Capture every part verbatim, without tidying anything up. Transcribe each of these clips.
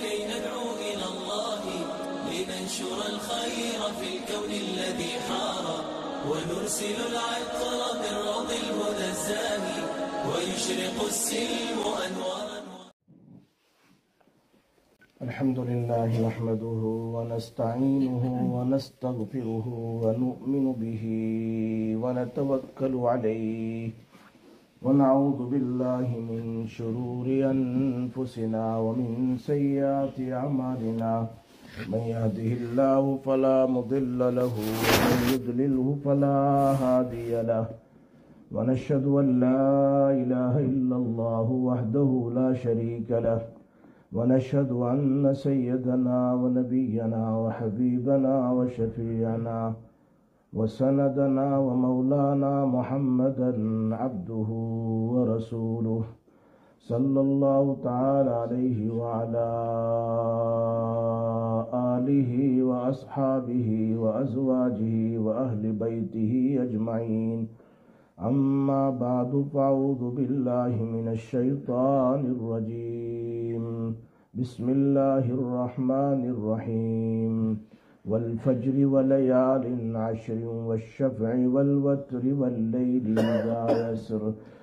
كي ندعو إلى الله لننشر الخير في الكون الذي حار ونرسل العطر من روض الهدى الزاهي ويشرق السلم أنوارا. الحمد لله نحمده ونستعينه ونستغفره ونؤمن به ونتوكل عليه ونعوذ بالله من شرور أنفسنا ومن سيئات أعمالنا من يهده الله فلا مضل له ومن يضلله فلا هادي له ونشهد أن لا إله إلا الله وحده لا شريك له ونشهد أن سيدنا ونبينا وحبيبنا وشفيعنا وسندنا ومولانا محمدا عبده ورسوله صلى الله تعالى عليه وعلى آله وأصحابه وأزواجه وأهل بيته أجمعين. أما بعد فأعوذ بالله من الشيطان الرجيم. بسم الله الرحمن الرحيم. والفجر وليال عشر والشفع والوتر والليل إذا يسر.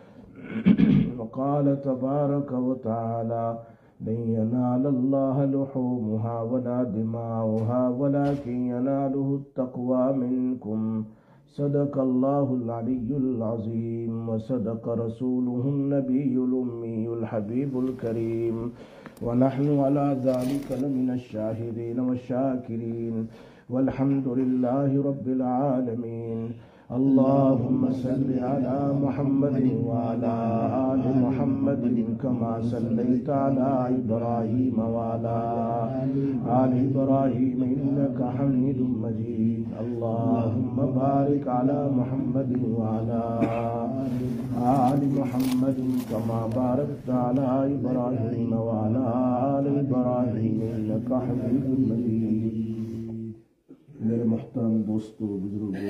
وقال تبارك وتعالى لن ينال الله لحومها ولا دماؤها ولكن يناله التقوى منكم. صدق الله العلي العظيم وصدق رسوله النبي الأمي الحبيب الكريم ونحن على ذلك لمن الشاهدين والشاكرين والحمد لله رب العالمين. اللهم صل على محمد وعلى آل محمد كما صليت على إبراهيم وعلى آل إبراهيم إنك حميد مجيد. اللهم بارك على محمد وعلى آل محمد كما باركت على إبراهيم وعلى آل إبراهيم إنك حميد مجيد. میرے محترم دوستو، بزرگوں،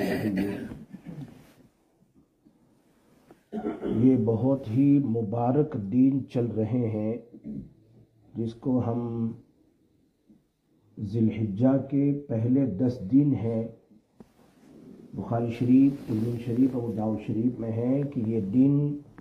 یہ بہت ہی مبارک دن چل رہے ہیں جس کو ہم ذی الحجہ کے پہلے دس دن ہیں. بخاری شریف، مسلم شریف اور داؤد شریف میں ہے کہ یہ دن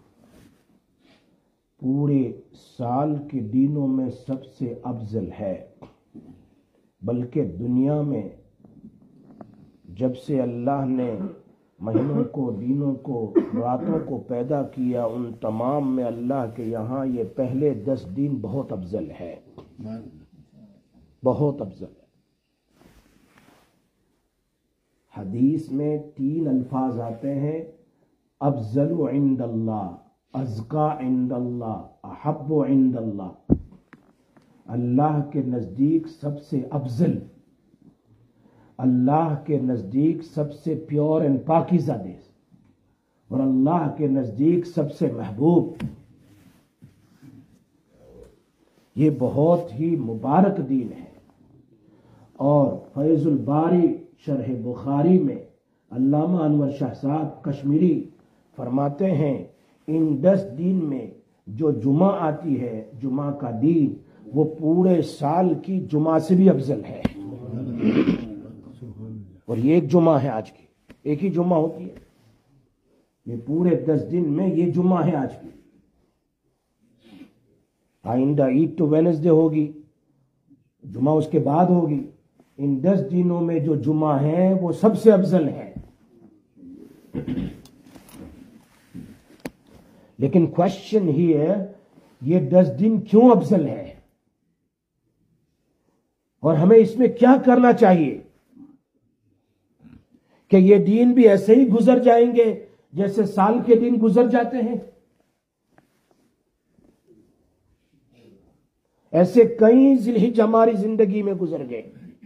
پورے سال کے دنوں میں سب سے افضل ہے، بلکہ دنیا میں جب سے اللہ نے مہینوں کو، دنوں کو، راتوں کو پیدا کیا، ان تمام میں اللہ کے یہاں یہ پہلے دس دن بہت افضل ہے، بہت افضل ہے. حدیث میں تین الفاظ آتے ہیں: افضل عند اللہ، ازکا عند اللہ، احب عند اللہ. اللہ کے نزدیک سب سے افضل، اللہ کے نزدیک سب سے پیور اینڈ پاکیزہ دیس، اور اللہ کے نزدیک سب سے محبوب. یہ بہت ہی مبارک دین ہے. اور فیض الباری شرح بخاری میں علامہ انور شاہ صاحب کشمیری فرماتے ہیں ان دس دن میں جو جمعہ آتی ہے، جمعہ کا دن، وہ پورے سال کی جمعہ سے بھی افضل ہے. اور یہ ایک جمعہ ہے آج کی، ایک ہی جمعہ ہوتی ہے. یہ پورے دس دن میں یہ جمعہ ہے آج کی. آئندہ عید تو وینسڈے ہوگی، جمعہ اس کے بعد ہوگی. ان دس دنوں میں جو جمعہ ہے وہ سب سے افضل ہے. لیکن کوشچن ہی ہے یہ دس دن کیوں افضل ہے اور ہمیں اس میں کیا کرنا چاہیے کہ یہ دن بھی ایسے ہی گزر جائیں گے جیسے سال کے دن گزر جاتے ہیں. ایسے کئی ذی الحجہ ہماری زندگی میں گزر گئے.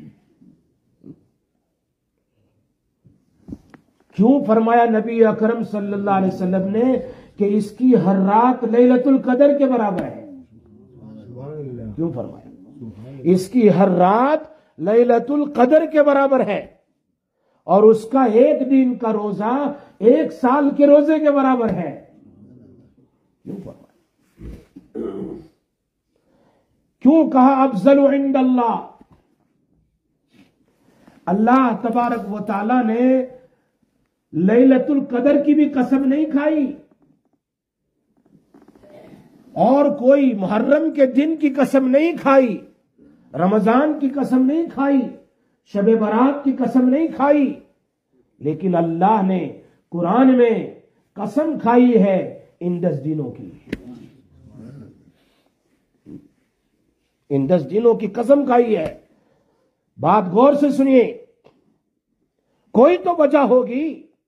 کیوں فرمایا نبی اکرم صلی اللہ علیہ وسلم نے کہ اس کی ہر رات لیلۃ القدر کے برابر ہے؟ کیوں فرمایا؟ اس کی ہر رات لیلۃ القدر کے برابر ہے، اور اس کا ایک دن کا روزہ ایک سال کے روزے کے برابر ہے. کیوں فرمایا؟ کیوں کہا افضل عند اللہ؟ اللہ تبارک و تعالی نے لیلۃ القدر کی بھی قسم نہیں کھائی، اور کوئی محرم کے دن کی قسم نہیں کھائی، رمضان کی قسم نہیں کھائی، شب برات کی قسم نہیں کھائی، لیکن اللہ نے قرآن میں قسم کھائی ہے ان دس دنوں کی، ان دس دنوں کی قسم کھائی ہے۔ بات غور سے سنیے، کوئی تو وجہ ہوگی۔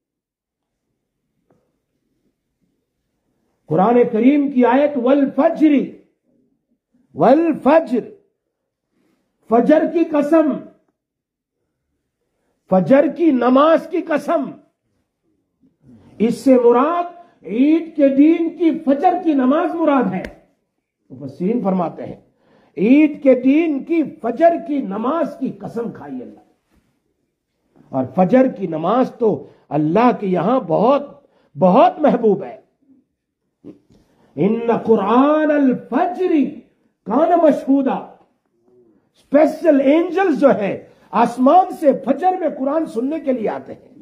قرآن کریم کی آیت والفجر، والفجر، فجر کی قسم، فجر کی نماز کی قسم، اس سے مراد عید کے دن کی فجر کی نماز مراد ہے۔ مفسرین فرماتے ہیں عید کے دن کی فجر کی نماز کی قسم کھائی اللہ، اور فجر کی نماز تو اللہ کے یہاں بہت بہت محبوب ہے۔ ان قرآن الفجر کان مشہودا، اسپیشل اینجلز جو ہے آسمان سے فجر میں قرآن سننے کے لیے آتے ہیں،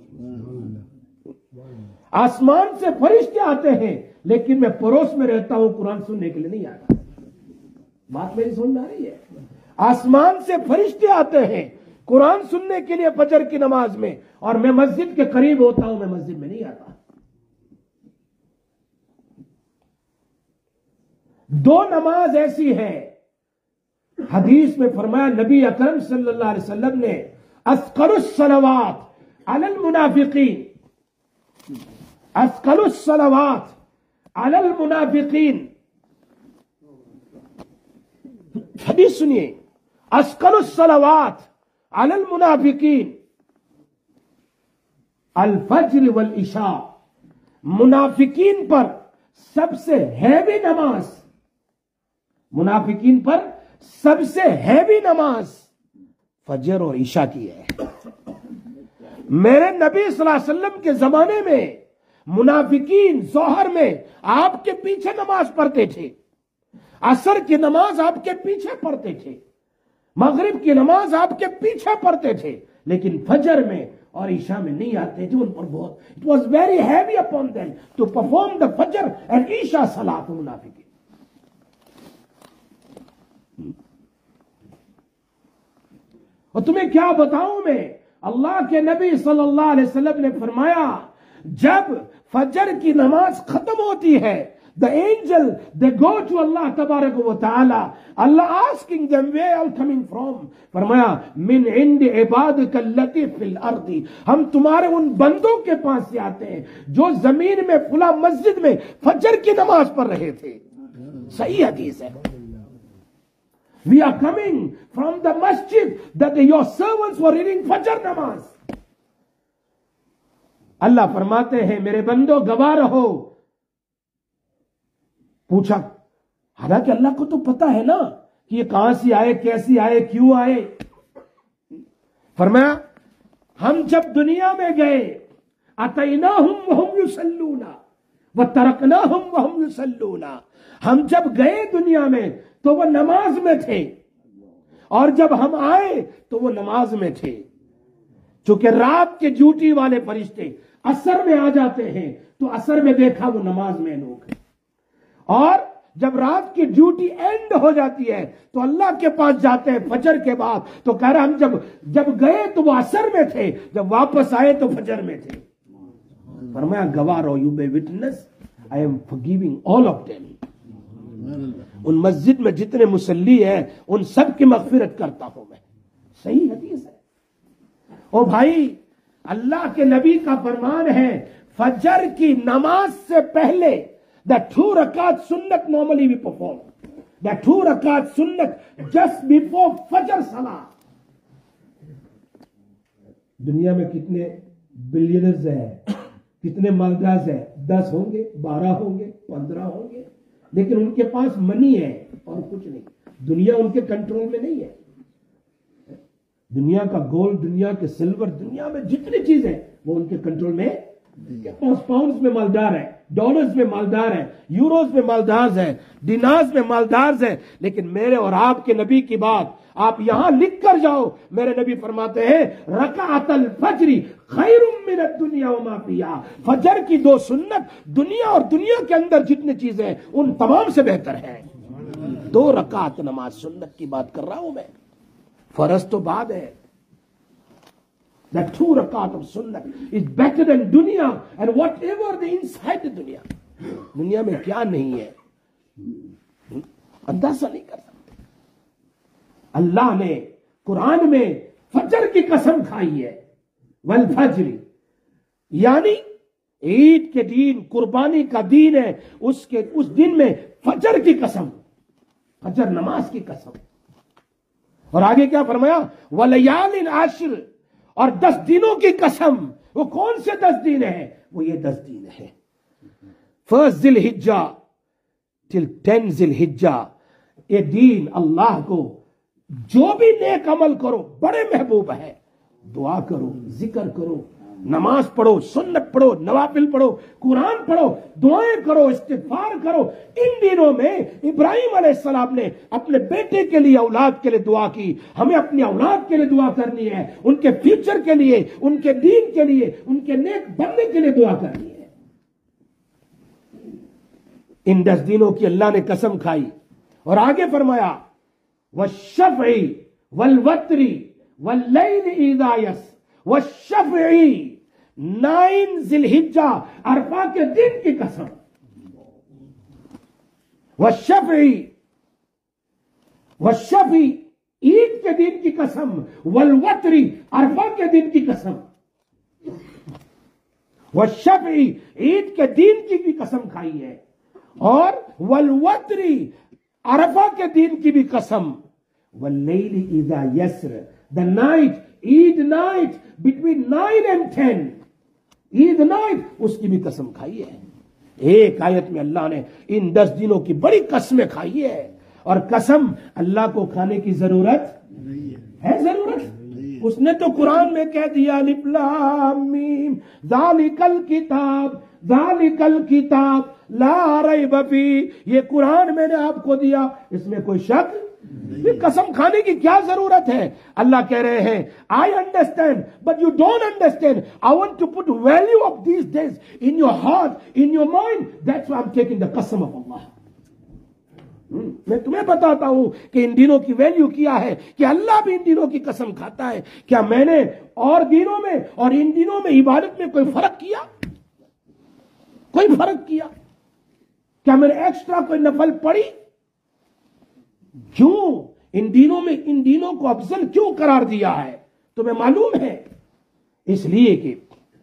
آسمان سے فرشتے آتے ہیں، لیکن میں پڑوس میں رہتا ہوں، قرآن سننے کے لیے نہیں آتا۔ بات میری سمجھ میں آ رہی ہے؟ آسمان سے فرشتے آتے ہیں قرآن سننے کے لیے فجر کی نماز میں، اور میں مسجد کے قریب ہوتا ہوں، میں مسجد میں نہیں آتا۔ دو نماز ایسی ہے، حدیث میں فرمایا نبی اکرم صلی اللہ علیہ وسلم نے اثقل الصلوات علی المنافقین، اثقل الصلوات علی المنافقین، حدیث سنیے، اثقل الصلوات علی المنافقین الفجر والعشاء، منافقین پر سب سے ہیوی نماز، منافقین پر سب سے ہیوی نماز فجر اور عشاء کی ہے۔ میرے نبی صلی اللہ علیہ وسلم کے زمانے میں منافقین ظہر میں آپ کے پیچھے نماز پڑھتے تھے، عصر کی نماز آپ کے پیچھے پڑھتے تھے، مغرب کی نماز آپ کے پیچھے پڑھتے تھے، لیکن فجر میں اور عشاء میں نہیں آتے تھے۔ ان پر بہت it was very heavy upon them to perform the fajr and isha salat منافقین۔ اور تمہیں کیا بتاؤں میں، اللہ کے نبی صلی اللہ علیہ وسلم نے فرمایا جب فجر کی نماز ختم ہوتی ہے، the angel they go to Allah تبارک و تعالی، Allah asking them where are you coming from، فرمایا من عند عبادک التی فی الارض، ہم تمہارے ان بندوں کے پاس سے آتے ہیں جو زمین میں فلاں مسجد میں فجر کی نماز پڑھ رہے تھے۔ صحیح حدیث ہے۔ We are coming from the masjid that your servants were reading Fajr namaz۔ اللہ فرماتے ہیں میرے بندو گواہ رہو۔ پوچھا، حالانکہ اللہ کو تو پتا ہے نا کہ یہ کہاں سے آئے، کیسے آئے، کیوں آئے۔ فرمایا ہم جب دنیا میں گئے اتیناہم وہم یصلون وترکناہم وہم یصلون، ہم جب گئے دنیا میں تو وہ نماز میں تھے، اور جب ہم آئے تو وہ نماز میں تھے۔ چونکہ رات کے ڈیوٹی والے فرشتے عصر میں آ جاتے ہیں تو عصر میں دیکھا وہ نماز میں لوگ ہیں، اور جب رات کی ڈیوٹی اینڈ ہو جاتی ہے تو اللہ کے پاس جاتے ہیں فجر کے بعد، تو کہہ رہا ہم جب جب گئے تو وہ عصر میں تھے، جب واپس آئے تو فجر میں تھے۔ فرمایا گواہ رہو، you be witness I am forgiving all of them. ان مسجد میں جتنے مصلی ہیں ان سب کی مغفرت کرتا ہوں میں۔ صحیح حدیث ہے۔ او بھائی، اللہ کے نبی کا فرمان ہے فجر کی نماز سے پہلے the two rakat sunnat normally we perform, the two rakat sunnat just before fajr salah۔ دنیا میں کتنے بلینرز ہیں، کتنے مالداز ہیں، دس ہوں گے، بارہ ہوں گے، پندرہ ہوں گے، لیکن ان کے پاس منی ہے اور کچھ نہیں۔ دنیا ان کے کنٹرول میں نہیں ہے۔ دنیا کا گولڈ، دنیا کے سلور، دنیا میں جتنی چیزیں وہ ان کے کنٹرول میں پاؤنڈز میں مالدار ہے، ڈالرز میں مالدار ہے، یوروز میں مالدار ہے، دینارز میں مالدار ہے، لیکن میرے اور آپ کے نبی کی بات آپ یہاں لکھ کر جاؤ، میرے نبی فرماتے ہیں رکعت الفجر خیر من الدنیا وما فیہا، فجر کی دو سنت دنیا اور دنیا کے اندر جتنی چیزیں ہیں ان تمام سے بہتر ہے۔ دو رکعت نماز سنت کی بات کر رہا ہوں میں، فرض تو بعد ہے۔ That two rakat of sunnah is better than dunya and whatever the inside the dunya. دنیا میں کیا نہیں ہے اندازہ نہیں کر سکتے۔ اللہ نے قرآن میں فجر کی قسم کھائی ہے، والفجر، یعنی عید کے دن، قربانی کا دن ہے، اس کے اس دن میں فجر کی قسم، فجر نماز کی قسم۔ اور آگے کیا فرمایا؟ وَلَيَالٍ عَشْرٍ، اور دس دنوں کی قسم۔ وہ کون سے دس دن ہیں؟ وہ یہ دس دن ہیں، فرسٹ ذی الحجہ ٹل ٹین ذی الحجہ۔ یہ دین اللہ کو جو بھی نیک عمل کرو بڑے محبوب ہے۔ دعا کرو، ذکر کرو، نماز پڑھو، سنت پڑھو، نوافل پڑھو، قرآن پڑھو، دعائیں کرو، استغفار کرو۔ ان دنوں میں ابراہیم علیہ السلام نے اپنے بیٹے کے لیے، اولاد کے لیے دعا کی، ہمیں اپنی اولاد کے لیے دعا کرنی ہے، ان کے فیوچر کے لیے، ان کے دین کے لیے، ان کے نیک بننے کے لیے دعا کرنی ہے۔ ان دس دنوں کی اللہ نے قسم کھائی اور آگے فرمایا والشفع والوتر واللیل اذا یس، والشفع، نائن ذی الحجہ، عرفہ کے دن کی قسم، والشفع، والشفع، عید کے دن کی قسم، والوتر، عرفہ کے دن کی قسم، والشفع، عید کے دن کی بھی قسم کھائی ہے، اور والوتر، عرفہ کے دن کی بھی قسم، واللیل اذا یسر، the night، Eid night between nine and ten, Eid night, اس کی بھی قسم کھائی ہے۔ ایک آیت میں اللہ نے ان دس دنوں کی بڑی قسمیں کھائی ہے، اور قسم اللہ کو کھانے کی ضرورت ہے؟ ضرورت؟ اس نے تو قرآن میں کہہ دیا الف لام میم ذالک الکتاب، ذالک الکتاب لا ریب فیہ، یہ قرآن میں نے آپ کو دیا، اس میں کوئی شک؟ قسم کھانے کی کیا ضرورت ہے؟ اللہ کہہ رہے ہیں I understand but you don't understand. I want to put value of these days in your heart, in your mind. That's why I'm taking the qasam of Allah. میں تمہیں بتاتا ہوں کہ ان دنوں کی ویلیو کیا ہے، کہ اللہ بھی ان دنوں کی قسم کھاتا ہے۔ کیا میں نے اور دنوں میں اور ان دنوں میں عبادت میں کوئی فرق کیا؟ کوئی فرق کیا؟ کیا میں نے ایکسٹرا کوئی نفل پڑھی؟ کیوں ان دنوں میں ان دنوں کو افضل کیوں قرار دیا ہے تمہیں معلوم ہے؟ اس لیے کہ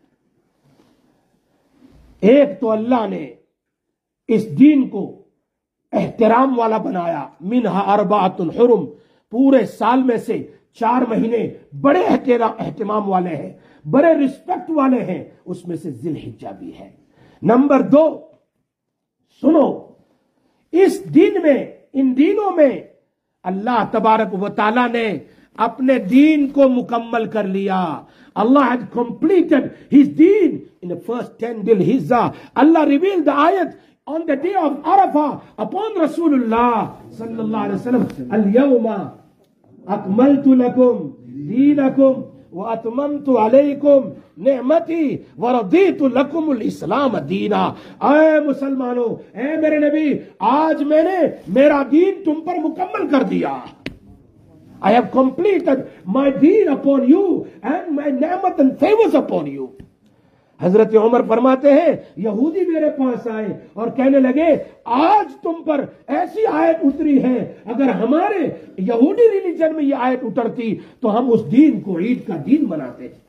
ایک تو اللہ نے اس دین کو احترام والا بنایا، منہا اربعۃ حرم، پورے سال میں سے چار مہینے بڑے اہتمام والے ہیں، بڑے رسپیکٹ والے ہیں، اس میں سے ذی الحجہ بھی ہے۔ نمبر دو، سنو، اس دن میں، ان دنوں میں اللہ تبارک و تعالی نے اپنے دین کو مکمل کر لیا۔ Allah had completed his deen in the first ten Dhul Hijjah. Allah revealed the ayat on the day of Arafah upon Rasulullah sallallahu alaihi wasallam. Al-yawma akmaltu lakum deenakum wa atmamtu alaykum ni'mati wa raditu lakum al-islam deena. اے مسلمانوں، اے میرے نبی، آج میں نے میرا دین تم پر مکمل کر دیا۔ I have completed my deen upon you and my ni'mat and favors upon you. حضرت عمر فرماتے ہیں یہودی میرے پاس آئے اور کہنے لگے آج تم پر ایسی آیت اتری ہے، اگر ہمارے یہودی ریلیجن میں یہ آیت اترتی تو ہم اس دین کو عید کا دین مناتے تھے۔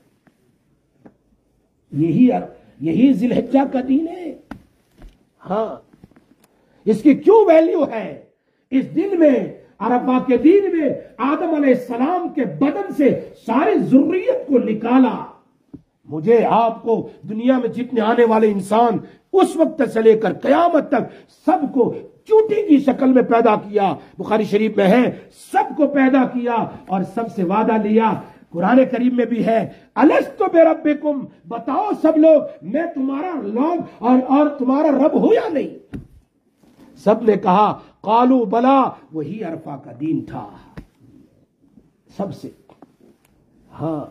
یہی یہی ذی الحجہ کا دین ہے۔ ہاں، اس کی کیوں ویلیو ہے؟ اس دن میں، عرفہ کے دن میں، آدم علیہ السلام کے بدن سے ساری ذریت کو نکالا۔ مجھے آپ کو دنیا میں جتنے آنے والے انسان اس وقت سے لے کر قیامت تک سب کو چوٹی کی شکل میں پیدا کیا، بخاری شریف میں ہے، سب کو پیدا کیا اور سب سے وعدہ لیا قرآن کریم میں بھی ہے الستو بربکم، بتاؤ سب لوگ میں تمہارا رب اور اور تمہارا رب ہوں یا نہیں؟ سب نے کہا قالوا بلا، وہی عرفہ کا دن تھا سب سے. ہاں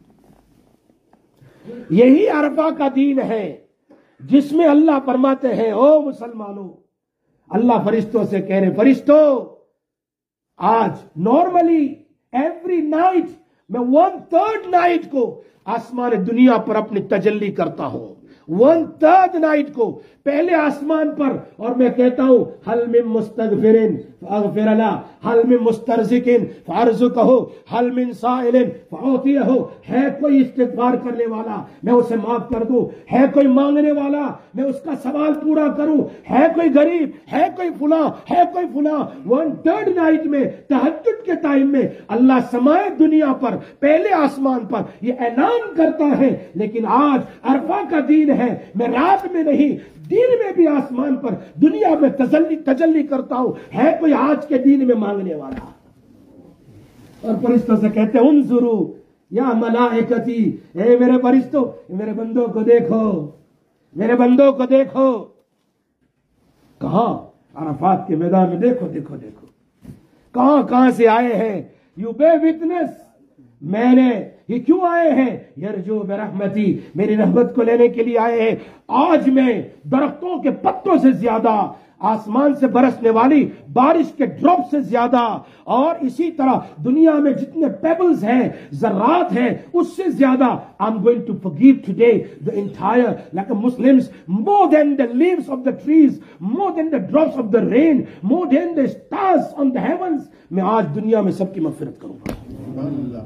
یہی عرفہ کا دین ہے جس میں اللہ فرماتے ہیں او مسلمانوں، اللہ فرشتوں سے کہہ رہے فرشتوں آج نارملی ایوری نائٹ میں ون تھرڈ نائٹ کو آسمان دنیا پر اپنی تجلی کرتا ہوں، ون تھرڈ نائٹ کو پہلے آسمان پر، اور میں کہتا ہوں حل من مستغفرن فاغفر له، حل من مسترزقن فارزقه، حل من سائل فاعطيه، ہے کوئی استغفار کرنے والا میں اسے معاف کر دوں، ہے کوئی مانگنے والا میں اس کا سوال پورا کروں، ہے کوئی غریب، ہے کوئی فلاں، ہے کوئی فلاں. ون تھرڈ نائٹ میں تہجد کے ٹائم میں اللہ سمائے دنیا پر پہلے آسمان پر یہ اعلان کرتا ہے. لیکن آج عرفہ کا دن ہے، میں رات میں نہیں دن میں بھی آسمان پر دنیا میں تجلی تجلی کرتا ہوں، ہے کوئی آج کے دن میں مانگنے والا؟ اور فرشتوں سے کہتے ہیں انظروا یا ملائکتی، اے میرے فرشتوں میرے بندوں کو دیکھو، میرے بندوں کو دیکھو. کہاں؟ عرفات کے میدان میں دیکھو دیکھو دیکھو کہاں کہاں سے آئے ہیں. یو بے وٹنس، میں نے یہ کیوں آئے ہیں؟ یرجو برحمتی، میری رحمت کو لینے کے لیے آئے ہیں. آج میں درختوں کے پتوں سے زیادہ، آسمان سے برسنے والی بارش کے ڈراپ سے زیادہ، اور اسی طرح دنیا میں جتنے پیبلز ہیں، ذرات ہیں، اس سے زیادہ I'm going to forgive today the entire, like Muslims, more than the leaves of the trees, more than the drops of the rain, more than the stars on the heavens. میں آج دنیا میں سب کی مغفرت کروں گا.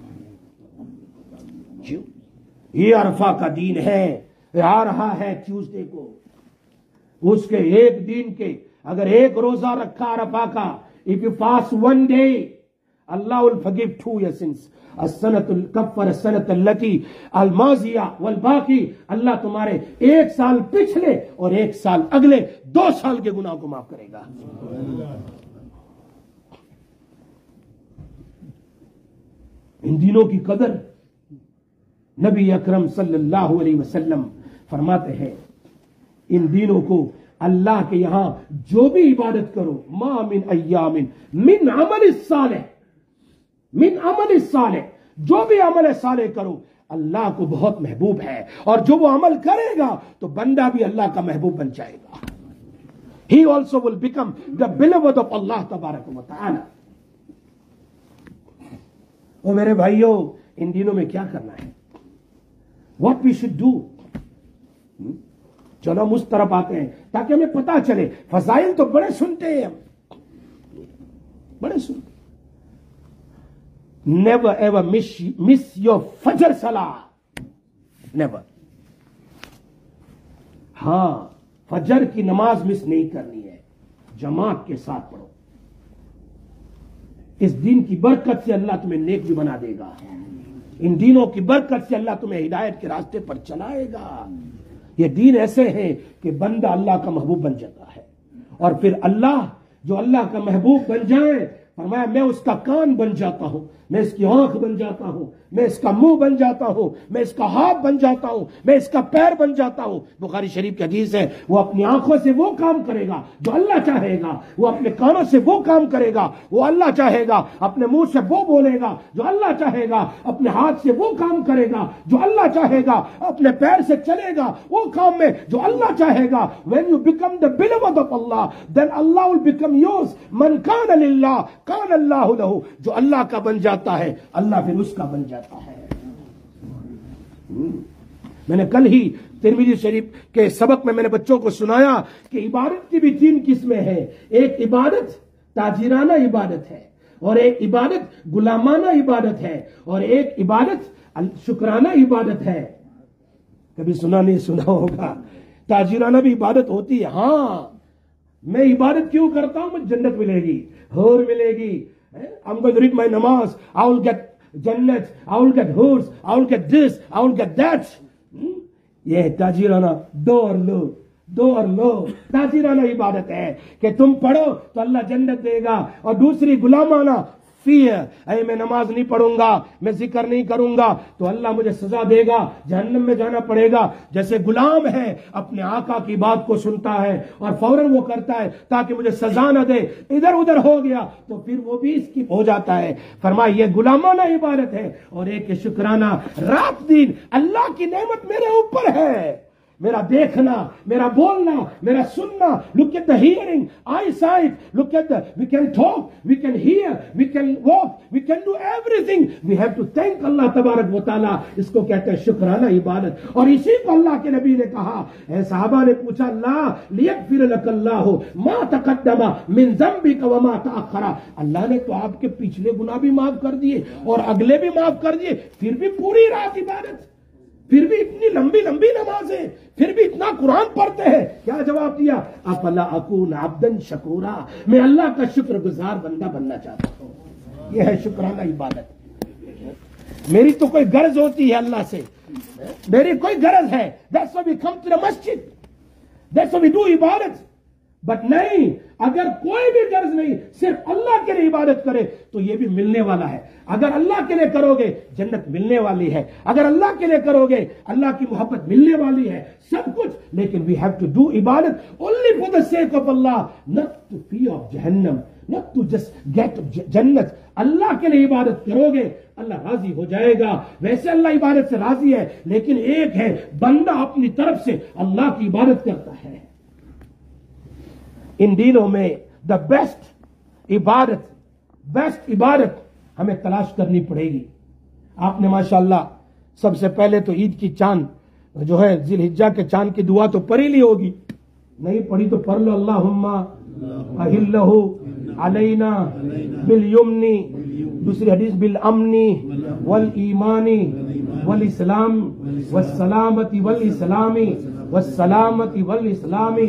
یہ عرفہ کا دین ہے، آ رہا ہے ٹیوزڈے کو. اس کے ایک دن کے اگر ایک روزہ رکھا عرفہ کا، if you fast one day, Allah will forgive two your sins. السنۃ الکفر السنۃ التی الماضیہ والباقی، اللہ تمہارے ایک سال پچھلے اور ایک سال اگلے دو سال کے گناہ کو معاف کرے گا. ان دنوں کی قدر نبی اکرم صلی اللہ علیہ وسلم فرماتے ہیں ان دنوں کو اللہ کے یہاں جو بھی عبادت کرو، ما من ایام من عمل صالح، من عمل صالح، جو بھی عمل صالح کرو اللہ کو بہت محبوب ہے، اور جو وہ عمل کرے گا تو بندہ بھی اللہ کا محبوب بن جائے گا. He also will become the beloved of Allah تبارک و تعالی. اور میرے بھائیوں ان دنوں میں کیا کرنا ہے؟ What we should do؟ چلو ہم اس طرف آتے ہیں تاکہ ہمیں پتا چلے. فضائل تو بڑے سنتے ہیں ہم، بڑے سنتے. Never ever miss, miss your فجر صلاح. Never. ہاں فجر کی نماز مس نہیں کرنی ہے، جماعت کے ساتھ پڑھو. اس دن کی برکت سے اللہ تمہیں نیک بھی بنا دے گا، ان دینوں کی برکت سے اللہ تمہیں ہدایت کے راستے پر چلائے گا. یہ دین ایسے ہیں کہ بندہ اللہ کا محبوب بن جاتا ہے، اور پھر اللہ جو اللہ کا محبوب بن جائے، فرمایا میں اس کا کان بن جاتا ہوں، میں اس کی آنکھ بن جاتا ہوں، میں اس کا منہ بن جاتا ہوں، میں اس کا ہاتھ بن جاتا ہوں، میں اس کا پیر بن جاتا ہوں. بخاری شریف کی حدیث ہے وہ اپنی آنکھوں سے وہ کام کرے گا جو اللہ چاہے گا، وہ اپنے کانوں سے وہ کام کرے گا وہ اللہ چاہے گا، اپنے منہ سے وہ بولے گا جو اللہ چاہے گا، اپنے ہاتھ سے وہ کام کرے گا جو اللہ چاہے گا، اپنے پیر سے چلے گا وہ کام میں جو اللہ چاہے گا. When you become the beloved of Allah, then Allah will become yours. من کان للہ کان اللہ لہ، جو اللہ کا بن جاتا ہے اللہ پھر اس کا بن جاتا ہے. میں نے کل ہی ترمذی شریف کے سبق میں میں نے بچوں کو سنایا کہ عبادت کی بھی تین قسمیں ہیں. ایک عبادت تاجرانہ عبادت ہے، اور ایک عبادت غلامانہ عبادت ہے، اور ایک عبادت شکرانہ عبادت ہے. کبھی سنا نہیں سنا ہوگا. تاجرانہ بھی عبادت ہوتی ہے. ہاں میں عبادت کیوں کرتا ہوں؟ مجھے جنت ملے گی، حور ملے گی. I'm going to read my namaz, I will get جنت، I will get hurs, I will get this, I will get that. یہ تاجرانہ دو اور لو، دو اور لو تاجرانہ عبادت ہے کہ تم پڑھو تو اللہ جنت دے گا. اور دوسری غلامانہ fear, اے میں نماز نہیں پڑھوں گا, میں ذکر نہیں کروں گا تو اللہ مجھے سزا دے گا, جہنم میں جانا پڑے گا. جیسے غلام ہے اپنے آقا کی بات کو سنتا ہے اور فوراً وہ کرتا ہے تاکہ مجھے سزا نہ دے, ادھر ادھر ہو گیا تو پھر وہ بھی اسکپ ہو جاتا ہے. فرمایا یہ غلامانہ عبادت ہے, اور ایک شکرانہ رات دن اللہ کی نعمت میرے اوپر ہے, میرا دیکھنا, میرا بولنا, میرا سننا. Look at the hearing, eyesight. Look at the, we can talk, we can hear, we can walk, we can do everything. We have to thank Allah تبارک و تعالی. اس کو کہتے ہیں شکرانہ عبادت. اور اسی کو اللہ کے نبی نے کہا, اے صحابہ نے پوچھا اللہ لیغفر لک اللہ ما تقدم من ذنبک وما تأخر, اللہ نے تو آپ کے پچھلے گناہ بھی معاف کر دیے اور اگلے بھی معاف کر دیے, پھر بھی پوری رات عبادت, پھر بھی اتنی لمبی لمبی نمازیں, پھر بھی اتنا قرآن پڑھتے ہیں. کیا جواب دیا؟ افلا اکون عبدا شکورا, میں اللہ کا شکر گزار بندہ بننا چاہتا ہوں. یہ ہے شکرانہ عبادت. میری تو کوئی غرض ہوتی ہے اللہ سے, میری کوئی غرض ہے, that's why we come to the masjid, that's why we do عبادت. بٹ نہیں, اگر کوئی بھی غرض نہیں, صرف اللہ کے لیے عبادت کرے تو یہ بھی ملنے والا ہے. اگر اللہ کے لیے کرو گے جنت ملنے والی ہے, اگر اللہ کے لیے کرو گے اللہ کی محبت ملنے والی ہے, سب کچھ. لیکن we have to do عبادت only for the sake of Allah, not to fear of جہنم, not to just get جنت. اللہ کے لیے عبادت کرو گے اللہ راضی ہو جائے گا. ویسے اللہ عبادت سے راضی ہے, لیکن ایک ہے بندہ اپنی طرف سے اللہ کی عبادت کرتا ہے. ان دنوں میں دا بیسٹ عبادت, بیسٹ عبادت ہمیں تلاش کرنی پڑے گی. آپ نے ماشاءاللہ سب سے پہلے تو عید کی چاند جو ہے ذی الحجہ کے چاند کی دعا تو پڑھی لی ہوگی, نہیں پڑھی تو پڑھ لو. اللہم اہلہ علینا بالیمنی, دوسری حدیث بالامنی والایمانی والاسلام والسلامتی والاسلامی والسلامتی والاسلامی.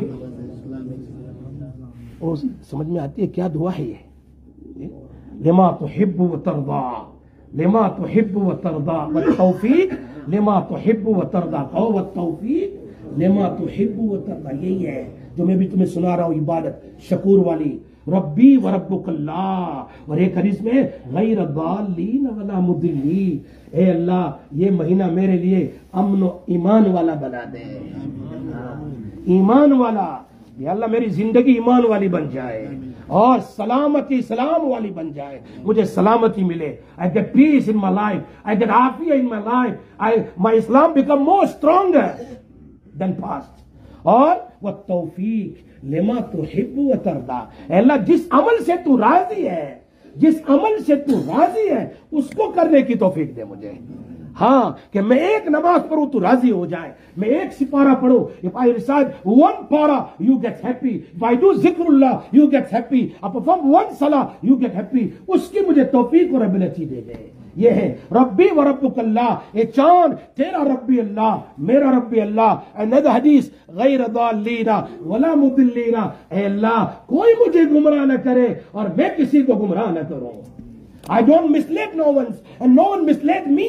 سمجھ میں آتی ہے کیا دعا ہے یہ؟ لما تحب و ترضا, لما تحب و ترضا والتوفیق لما تحب و ترضا, والتوفیق لما تحب و ترضا. یہی ہے جو میں بھی تمہیں سنا رہا ہوں عبادت شکور والی. ربی و ربک اللہ, اور ایک حدیث میں غیر ضالین ولا مضلین, اے اللہ یہ مہینہ میرے لیے امن و ایمان والا بنا دے, ایمان والا. یا اللہ میری زندگی ایمان والی بن جائے اور سلامتی اسلام والی بن جائے, مجھے سلامتی ملے. I get peace in my life, I get Aafia in my life, I, my Islam become more stronger than past. اور والتوفیق لما تحب و ترضا, اے اللہ جس عمل سے تو راضی ہے, جس عمل سے تو راضی ہے اس کو کرنے کی توفیق دے مجھے. ہاں کہ میں ایک نماز پڑھوں تو راضی ہو جائے, میں ایک سپارہ پڑھوں, if I recite one para you get happy, if I do zikrullah you get happy, I perform one salah you get happy. اس کی مجھے توفیق اور ابیلٹی دے دے. یہ ہے ربی و ربک اللہ, اے چاند تیرا ربی اللہ میرا ربی اللہ. another حدیث غیر ضالین ولا مضلین, اے اللہ کوئی مجھے گمراہ نہ کرے اور میں کسی کو گمراہ نہ کروں. I don't mislead no one and no one misled me.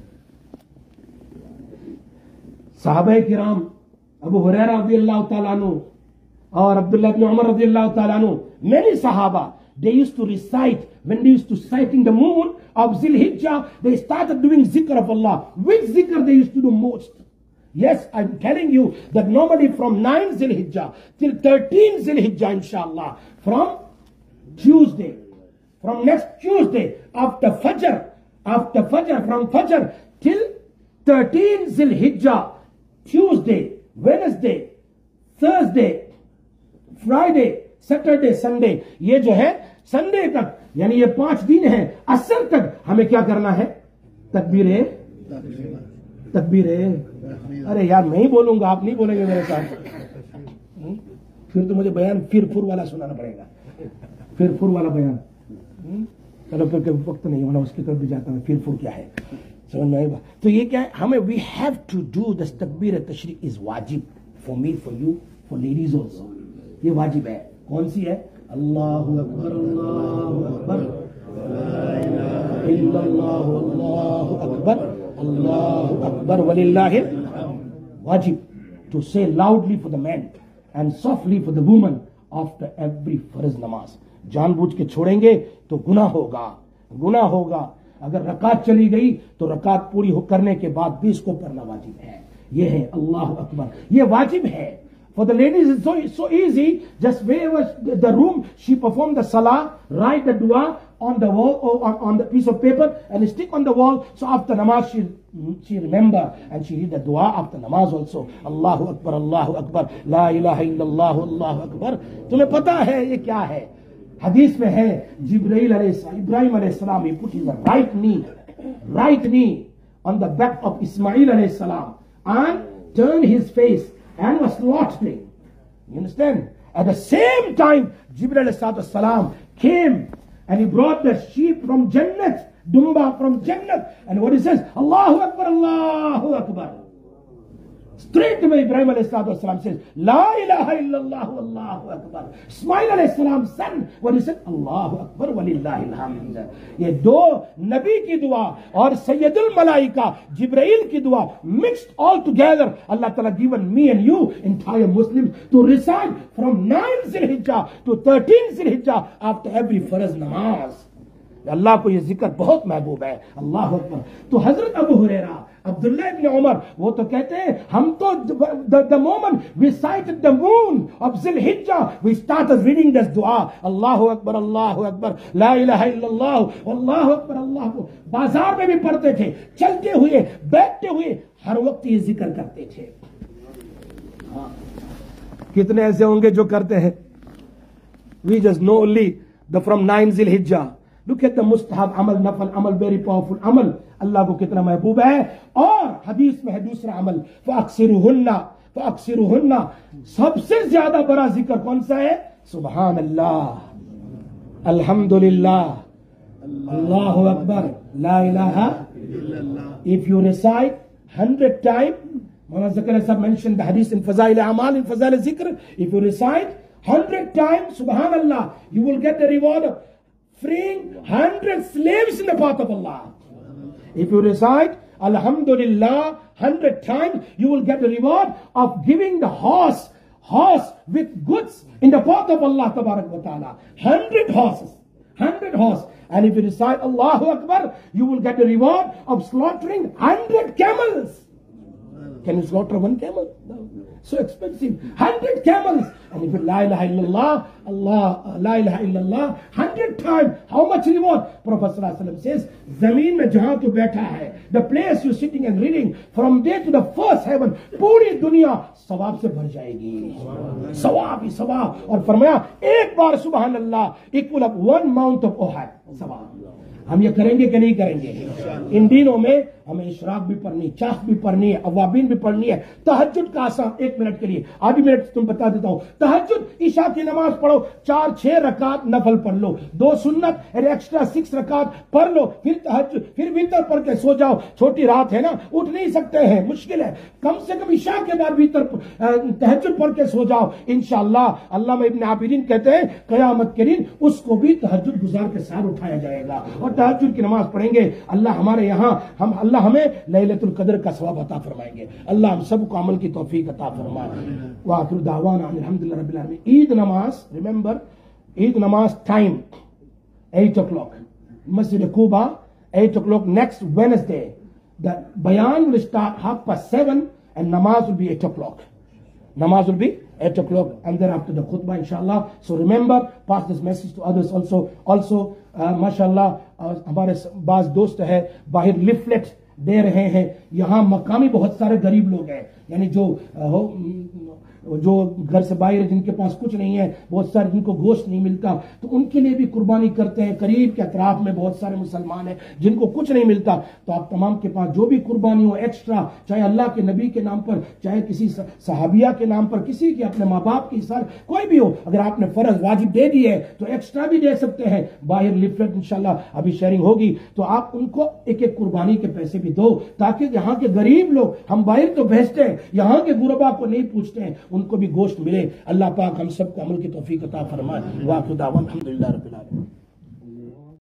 صحابہ کرام ابو ہریرہ رضی اللہ تعالیٰ عنہ اور عبداللہ بن عمر رضی اللہ تعالیٰ عنہ, many صحابہ, they used to recite, when they used to sighting the moon of Zil Hijjah, they started doing zikr of Allah. Which zikr they used to do most? Yes, I'm telling you that normally from nine Zil Hijjah till thirteen Zil Hijjah inshallah, from Tuesday, from next Tuesday after Fajr, after Fajr, from Fajr till thirteen Zil Hijjah, Tuesday, Wednesday, Thursday, Friday, Saturday, Sunday, یہ جو ہے Sunday تک یعنی یہ پانچ دن ہیں, اثر تک ہمیں کیا کرنا ہے؟ تکبیریں, تکبیریں. ارے یار میں ہی بولوں گا, آپ نہیں بولیں گے میرے ساتھ, پھر تو مجھے بیان پھر پھر والا سنانا پڑے گا, پھر پھر والا بیان. چلو پھر وقت نہیں ہونا اس کی طرف بھی جاتا ہوں. پھر پھر کیا ہے سمجھ میں آئے گا. تو یہ کیا ہے, ہمیں we have to do this تکبیر تشریق از واجب for me, for you, for ladies also. یہ واجب ہے. کون سی ہے؟ اللہ اکبر اللہ اکبر لا الہ الا اللہ اللہ اکبر اللہ اکبر وللہ. واجب to say loudly for the man and softly for the woman after every فرض نماز. جان بوجھ کے چھوڑیں گے تو گناہ ہوگا, गुनाह होगा। अगर रकात चली गई तो रकात पूरी हो करने के बाद भी इसको पढ़ना वाजिब है। ये है अल्लाह अकबर, ये वाजिब है। For the ladies it's so, so easy, just wherever the room she perform the salah, write the dua on the wall or on, on the piece of paper and stick on the wall. So after namaz she she remember and she read the dua after namaz also. Allahu Akbar, Allahu Akbar, La ilaha illallah, Allahu Akbar. तुम्हें पता है ये क्या है? हदीस में है जिब्राइल अलैहि इब्राहिम अलैहि सलाम, he put his right knee, right knee on the back of Ismail अलैहि सलाम and turned his face and was slaughtering. You understand? At the same time, Jibreel alayhi salam came and he brought the sheep from Jannat, Dumba from Jannat. And what he says, Allahu Akbar, Allahu Akbar. Straight away Ibrahim alayhi salam says, La ilaha illallah, Allahu Akbar. Ismail alayhi salam's son, what he said, Allahu Akbar, walillahi alhamd. ये दो नबी की दुआ और सैयदुल मलाइका जिब्राइल की दुआ mixed all together. Allah Ta'ala given me and you, entire Muslims, to recite from nine Zilhijjah to thirteen Zilhijjah after every farz namaz. अल्लाह को ये जिक्र बहुत महबूब है। अल्लाह अकबर। तो हजरत अबू हुरैरा, अब्दुल्लाह इब्न उमर, वो तो कहते हैं हम तो the, the moment we sighted the moon of Zilhijjah we started reading this dua, Allahu Akbar, Allahu Akbar, La ilaha illallah, Allahu Akbar, Allahu। बाजार में भी पढ़ते थे, चलते हुए, बैठते हुए, हर वक्त ये जिक्र करते थे। हाँ, कितने ऐसे होंगे जो करते हैं? We just know only the from nine Zilhijjah. Look at the mustahab amal, nafal amal, very powerful amal. अल्लाह को कितना महबूब है। और हदीस में है दूसरा अमल, फ़अक्सिरुहुन्ना, फ़अक्सिरुहुन्ना, सबसे ज्यादा बड़ा जिक्र कौन सा है? सुभान अल्लाह, अल्हम्दुलिल्लाह, अल्लाहु अकबर, ला इलाहा इल्लल्लाह. If you recite hundred times, Mawlana Zakaria Sahab mentioned the hadith in Fazail Amal, in Fazail Zikr. If you recite hundred times Subhanallah, you will get the reward of freeing hundred slaves in the path of Allah. If you recite Alhamdulillah hundred times, you will get the reward of giving the horse, horse with goods in the path of Allah Tabarak wa Ta'ala. Hundred horses, hundred horse. And if you recite Allahu Akbar, you will get the reward of slaughtering hundred camels. Can you slaughter one camel? No. So expensive. Hundred camels. And if you La ilaha illallah, Allah, La ilaha illallah, hundred times, how much reward? Prophet Sallallahu Alaihi Wasallam says, Zameen mein jahan tu baitha hai, the place you're sitting and reading, from there to the first heaven, puri dunya, sawab se bhar jayegi. Sawab hi sawab. और फरमाया एक बार सुबहान अल्लाह equal of one mount of Uhud. सवाब। हम ये करेंगे कि नहीं करेंगे? इन दिनों में हमें इशराक भी पढ़नी, चाफ भी पढ़नी है, अवाबीन भी पढ़नी है। तहज्जुद का आसान एक मिनट के लिए, आधी मिनट तुम बता देता हूं। तहज्जुद ईशा की नमाज पढ़ो, चार छह रकात नफल पढ़ लो, दो सुन्नत एक्स्ट्रा सिक्स रकात पढ़ लो, फिर तहज्जुद, फिर वितर पढ़ के सो जाओ। छोटी रात है ना, उठ नहीं सकते हैं, मुश्किल है, कम से कम ईशा के बाद वितर तहज्जुद पढ़ के सो जाओ। इंशाअल्लाह अल्लामा इब्न आबिदीन कहते हैं कयामत के दिन उसको भी तहज्जुद गुजार के साथ उठाया जाएगा और तहज्जुद की नमाज पढ़ेंगे। अल्लाह हमारे यहाँ हम अल्लाह हमें लैलतुल कद्र का सवाब अता फरमाएंगे। अल्लाह हम सबको अमल की तौफीक अता फरमाए। व आखिरु दावाना अल्हम्दुलिल्लाह रब्बिल आलमीन। ईद नमाज, रिमेंबर ईद नमाज time eight o'clock, Masjid Quba, eight o'clock next Wednesday. The bayan will start half past seven and namaz will be eight o'clock. Namaz will be eight o'clock and then after the khutbah inshallah. So remember, pass this message to others also. Also uh, mashallah uh, हमारे बाज दोस्त है बाहर leaflet दे रहे हैं। यहाँ मकामी बहुत सारे गरीब लोग हैं, यानी जो uh, जो घर से बाहर जिनके पास कुछ नहीं है, बहुत सारे जिनको गोश्त नहीं मिलता, तो उनके लिए भी कुर्बानी करते हैं। करीब के अतराफ में बहुत सारे मुसलमान हैं जिनको कुछ नहीं मिलता, तो आप तमाम के पास जो भी कुर्बानी हो एक्स्ट्रा, चाहे अल्लाह के नबी के नाम पर, चाहे किसी सहाबिया के नाम पर, किसी के अपने माँ बाप के हिसाब, कोई भी हो, अगर आपने फर्ज वाजिब दे दी है तो एक्स्ट्रा भी दे सकते हैं। बाहर लिफलेट इंशाल्लाह अभी शेयरिंग होगी, तो आप उनको एक एक कुर्बानी के पैसे भी दो, ताकि यहाँ के गरीब लोग, हम बाहर तो भेजते हैं, यहाँ के गुरबा को नहीं पूछते हैं, उनको भी गोश्त मिले। अल्लाह पाक हम सबको अमल की तौफीक अता फरमाए। वाक़िअ दावा अल्हम्दुलिल्लाह रब्बिल आलमीन।